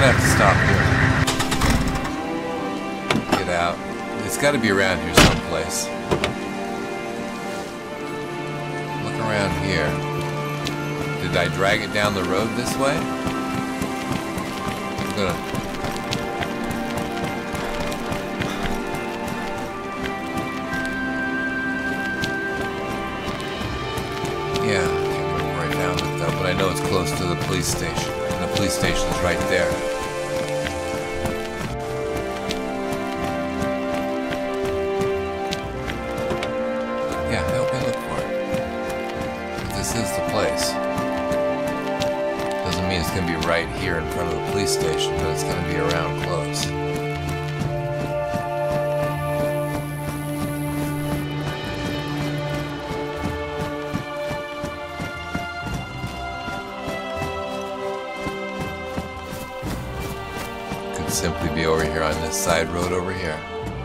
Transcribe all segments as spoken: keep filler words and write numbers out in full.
gonna have to stop here. Get out. It's gotta be around here someplace. Look around here. Did I drag it down the road this way? I'm gonna... Yeah, I can't remember where I found it though, but I know it's close to the police station. And the police station is right there. Yeah, help me look for it. But this is the place. Doesn't mean it's going to be right here in front of the police station, but it's going to be around close. Could simply be over here on this side road over here.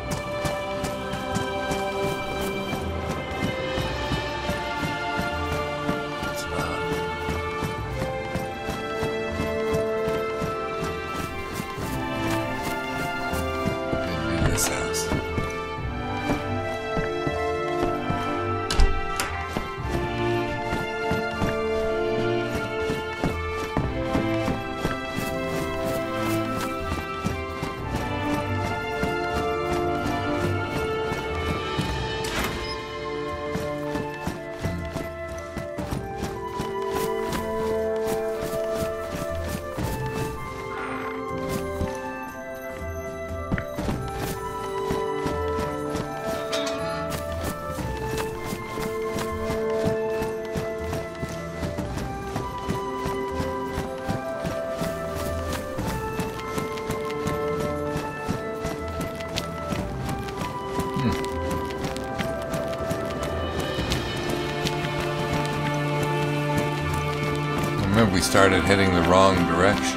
We started heading the wrong direction.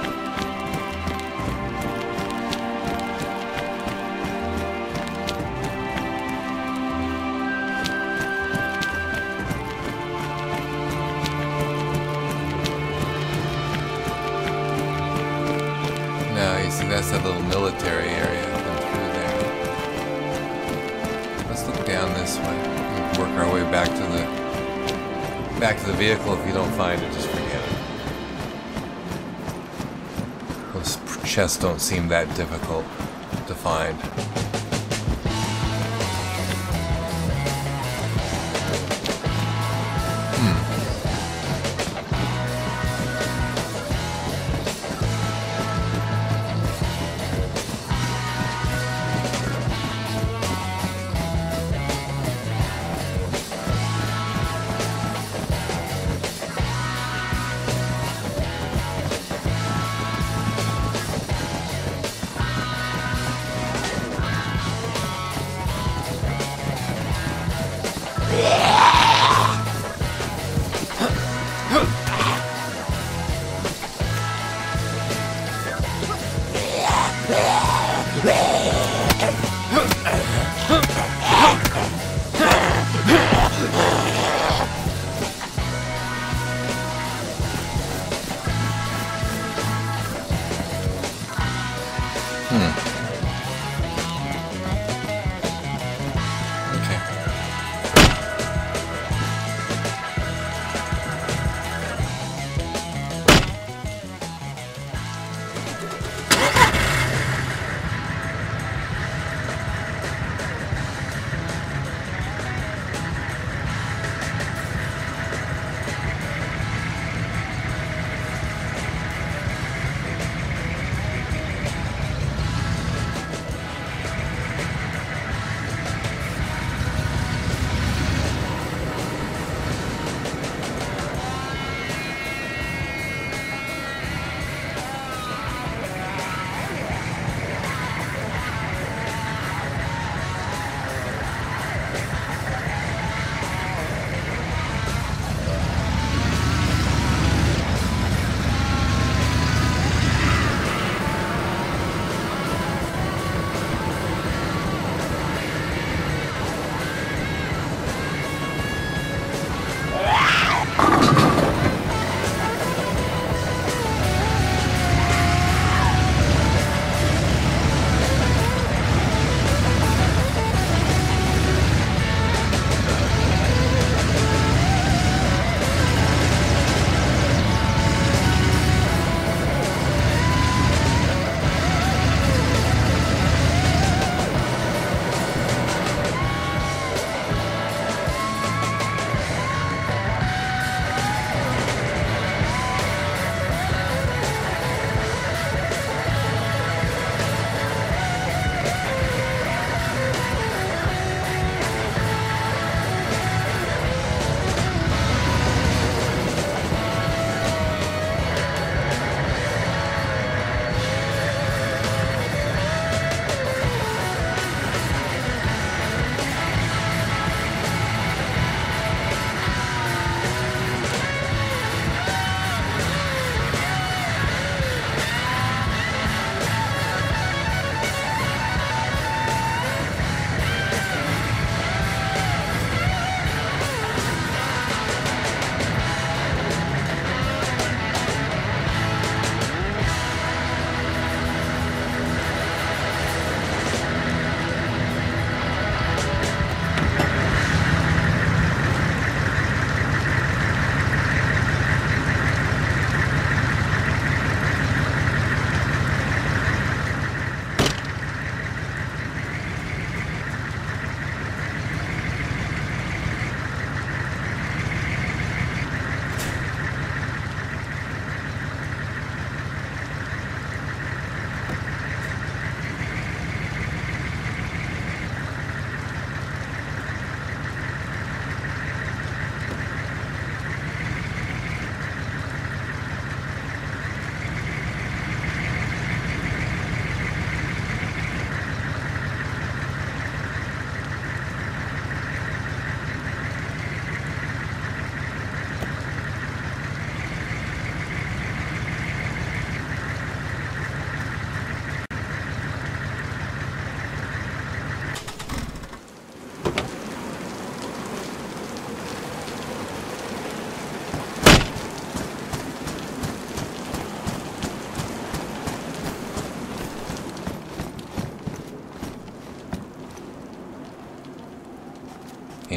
No, you see that's that little military area through there. Let's look down this way. We'll work our way back to the back to the vehicle. If you don't find it, just forget it. Those chests don't seem that difficult to find.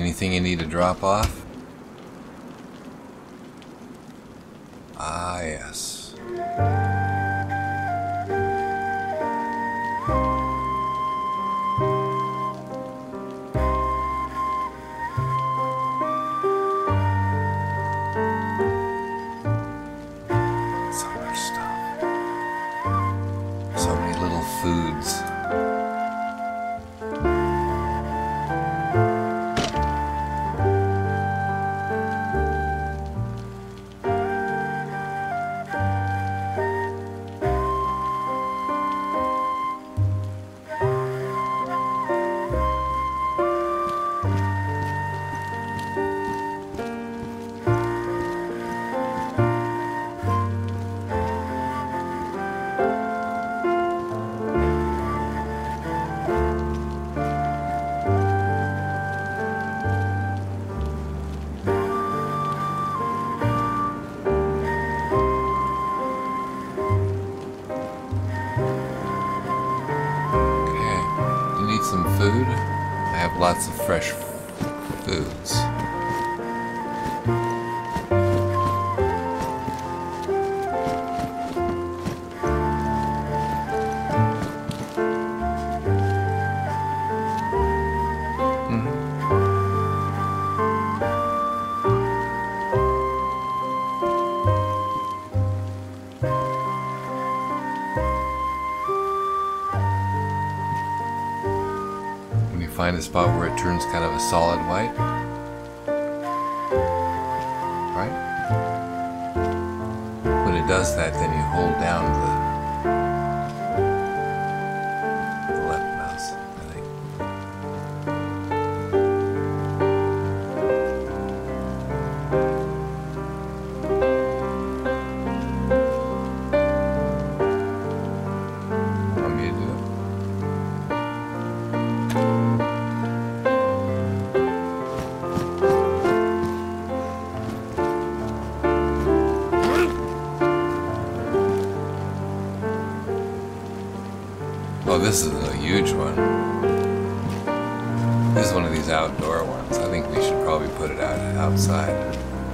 Anything you need to drop off? Ah, yes. So much stuff. So many little foods. Lots of fresh foods. Find a spot where it turns kind of a solid white, right? When it does that, then you hold down the, the left mouse, I think. Want me to do it? Oh, this is a huge one. This is one of these outdoor ones. I think we should probably put it out outside.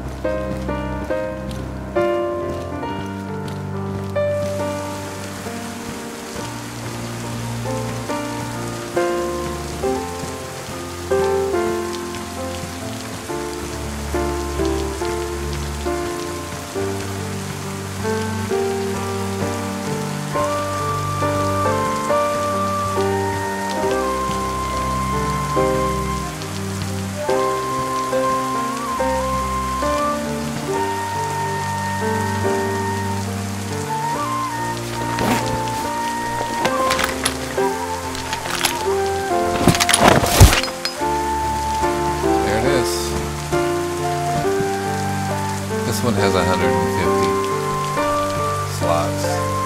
This one has one hundred fifty slots.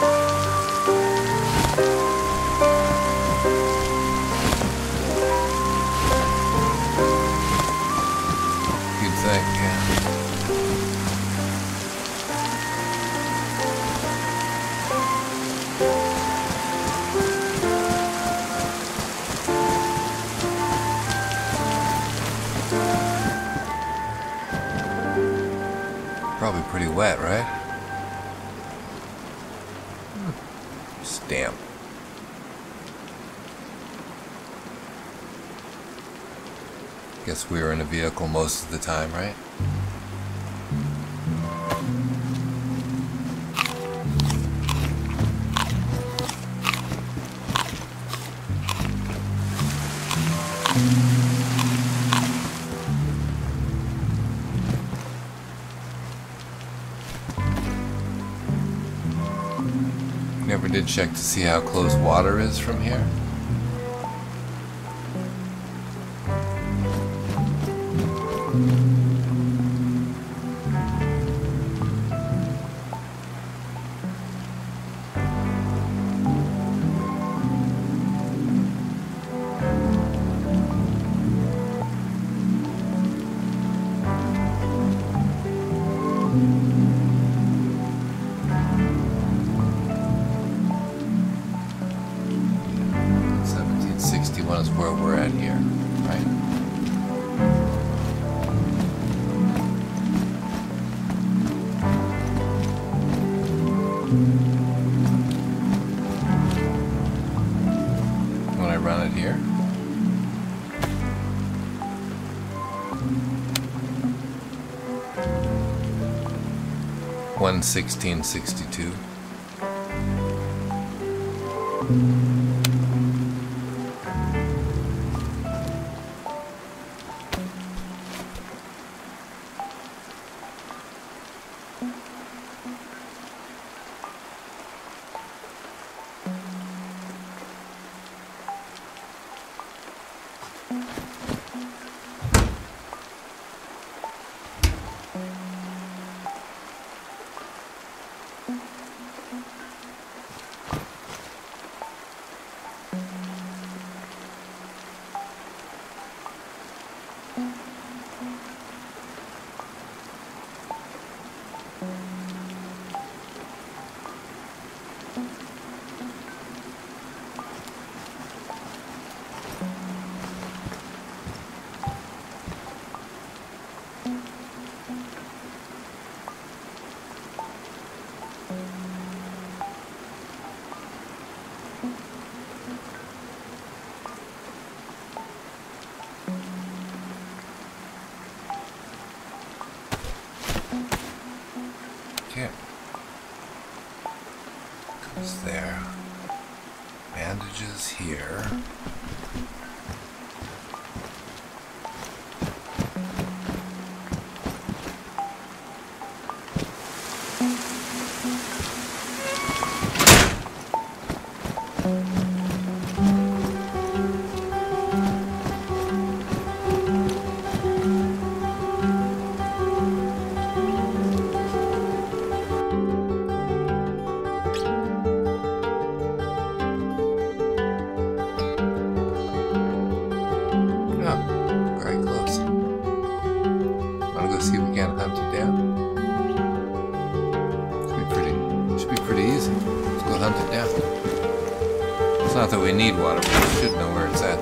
You'd think, yeah. Probably pretty wet, right? Just damp. Guess we were in a vehicle most of the time, right? Never did check to see how close water is from here. seventeen sixty-one is where we're at here, right? When I run it here. one sixteen sixty-two. Okay. Goes there. Bandages here. Not that we need water, but we should know where it's at.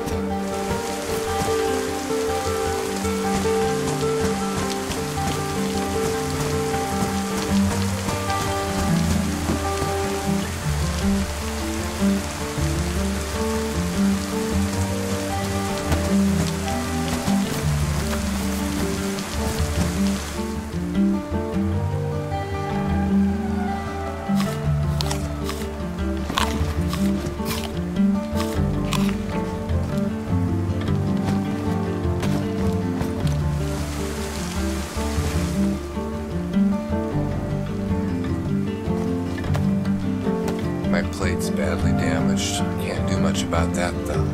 My plate's badly damaged. Can't do much about that though.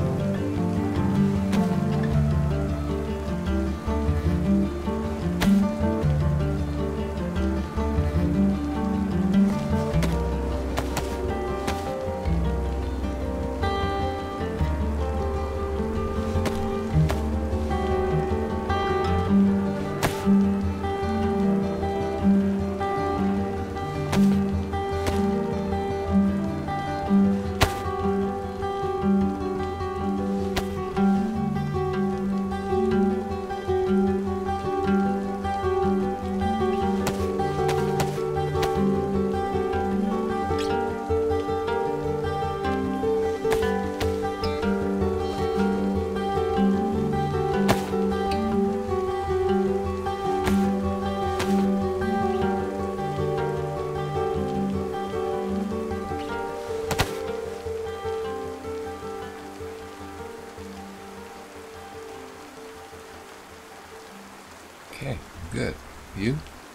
Okay, good. You?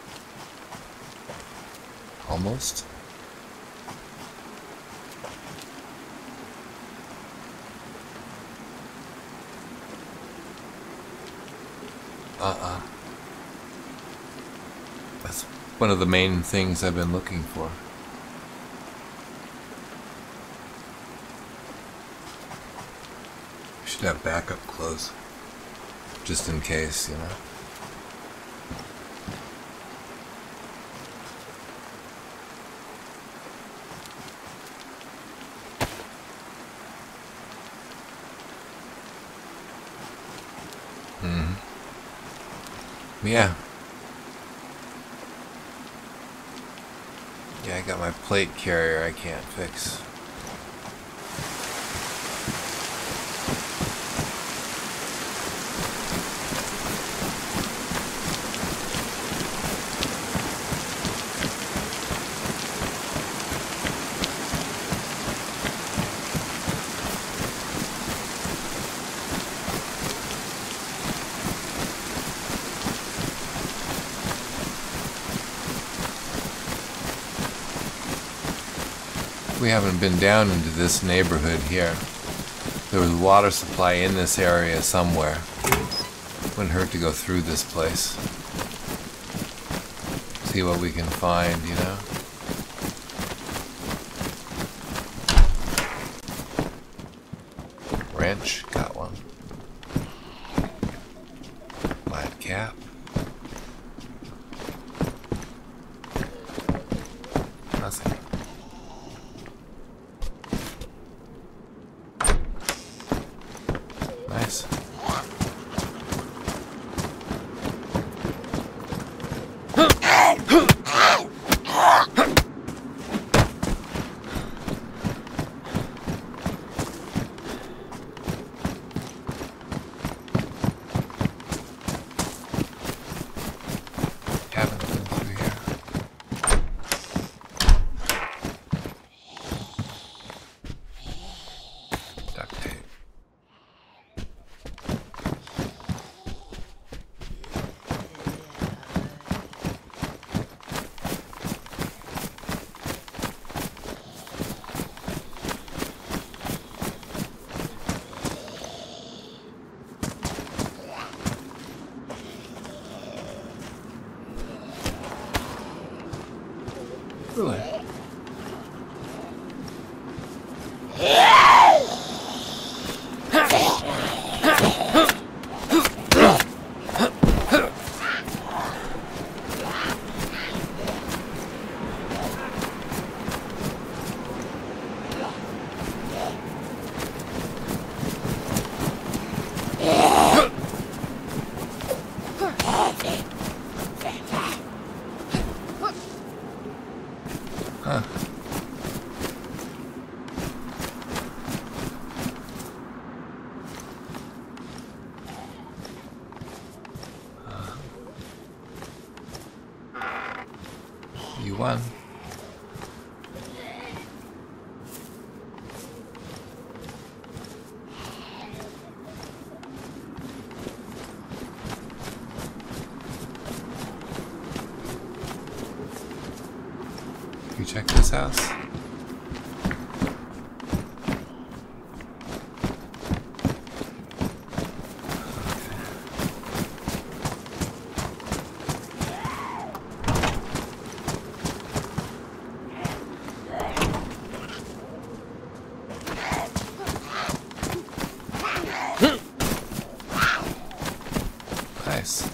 Almost. Uh-uh. That's one of the main things I've been looking for. We should have backup clothes. Just in case, you know. Yeah. Yeah, I got my plate carrier I can't fix. We haven't been down into this neighborhood here. There was water supply in this area somewhere. Wouldn't hurt to go through this place. See what we can find, you know? Wrench, got one. Flat cap. Nothing. Nice. Haven't been through here. Duct tape. Really? Huh. You won. You check this house. Nice.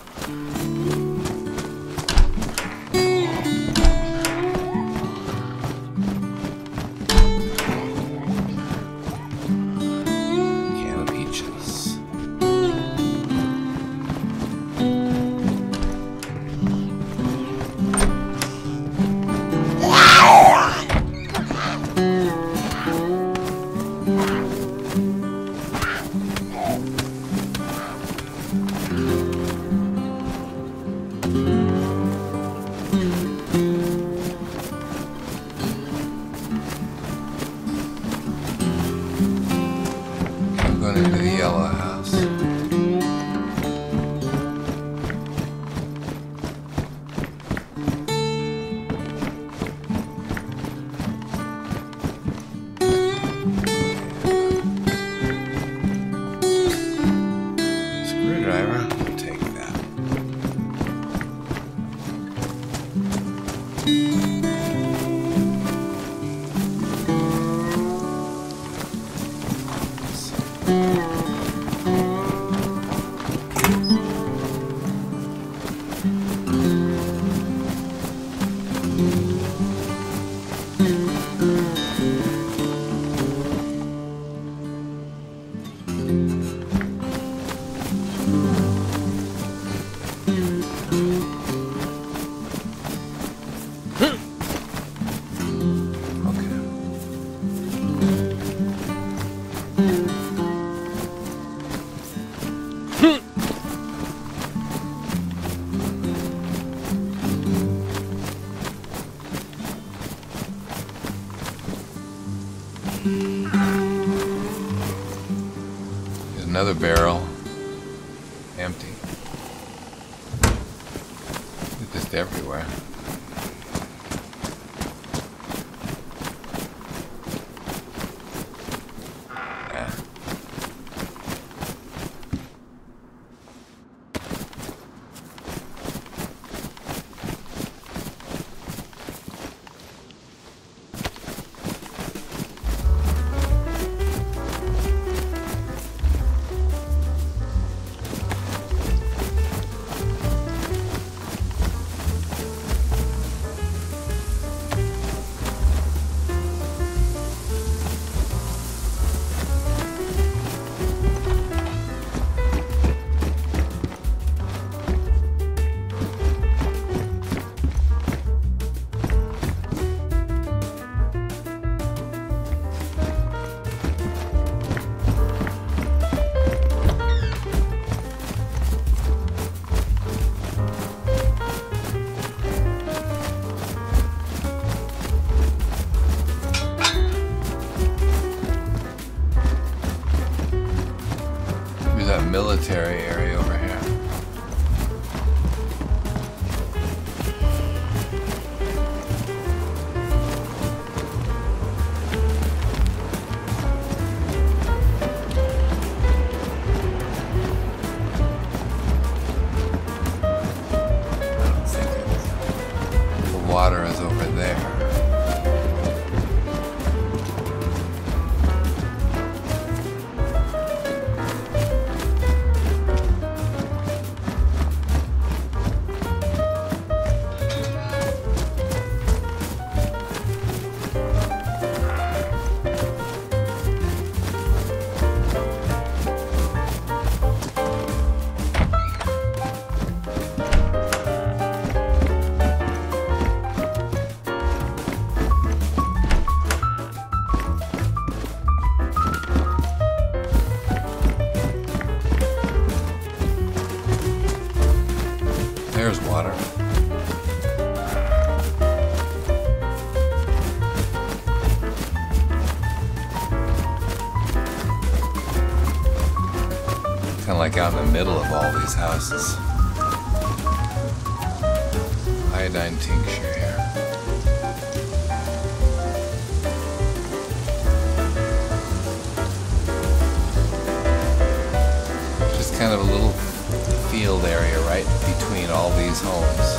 Into the yellow house. Screwdriver, I'll take that. Another barrel. Empty. It's just everywhere. Military area over here. I don't think it's, the water is over there. There's water. Kind of like out in the middle of all these houses. Iodine tincture here. Just kind of a little field area right between all these homes.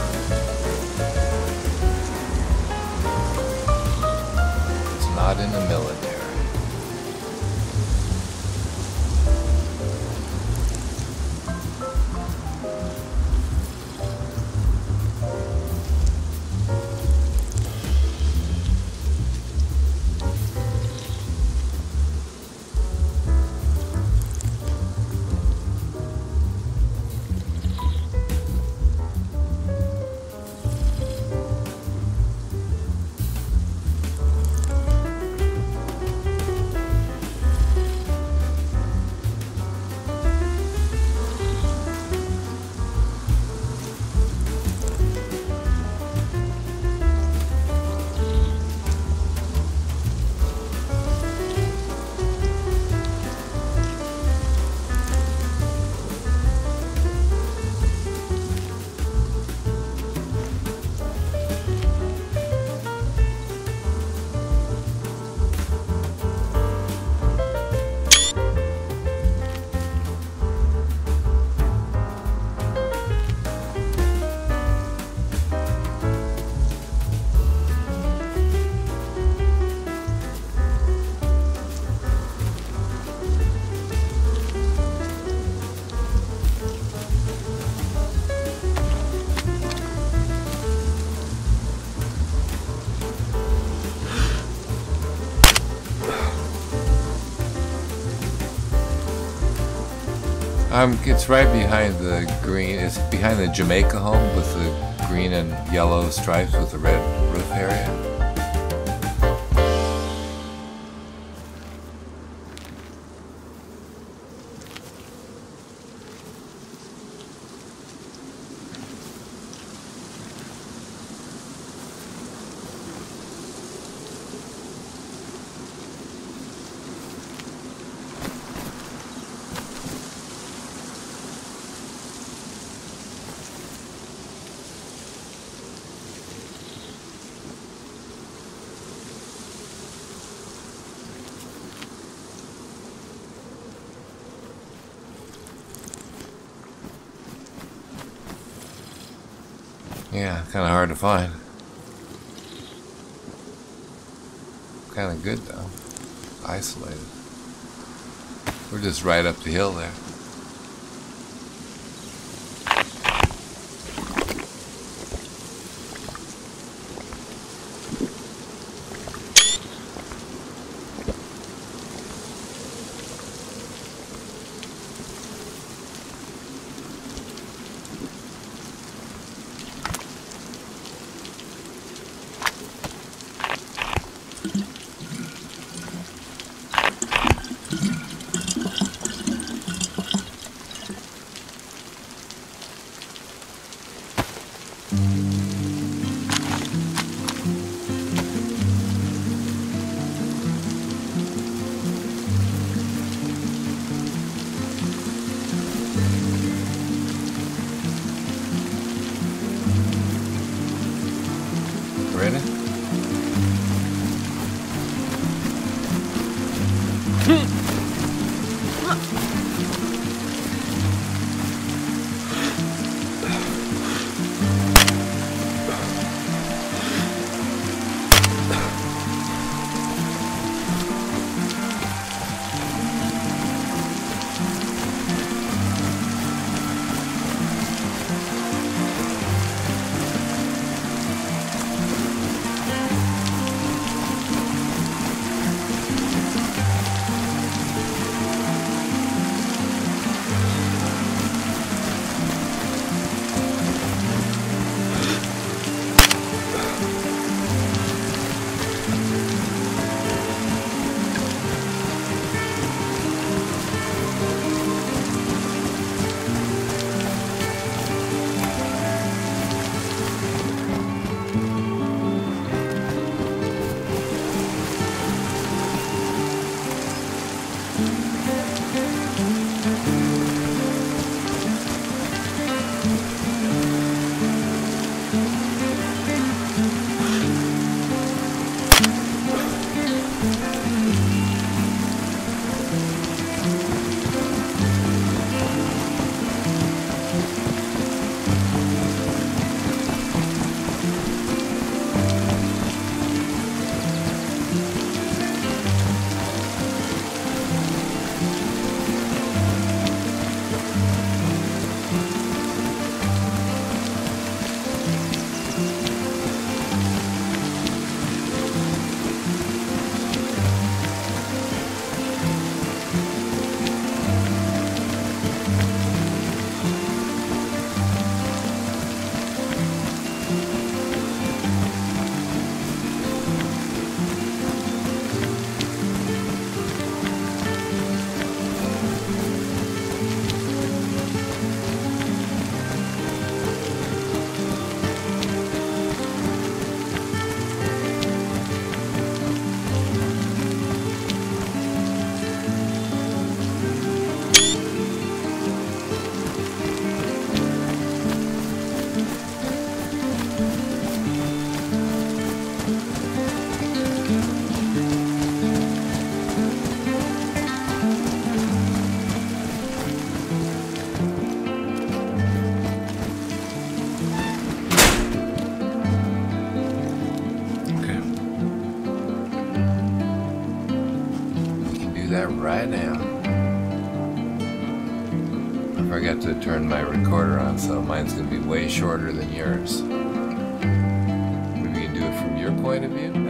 It's not in the military. Um, it's right behind the green, it's behind the Jamaica home with the green and yellow stripes with the red roof area. Yeah, kind of hard to find. Kind of good though. Isolated. We're just right up the hill there. that right now. I forgot to turn my recorder on, so mine's going to be way shorter than yours. Maybe you can do it from your point of view?